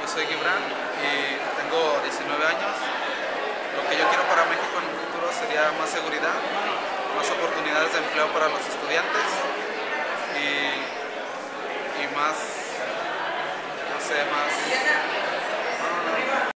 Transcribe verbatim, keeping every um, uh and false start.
yo soy Gibran y tengo diecinueve años. Lo que yo quiero para México en un futuro sería más seguridad, más oportunidades de empleo para los estudiantes y, y más, no sé, más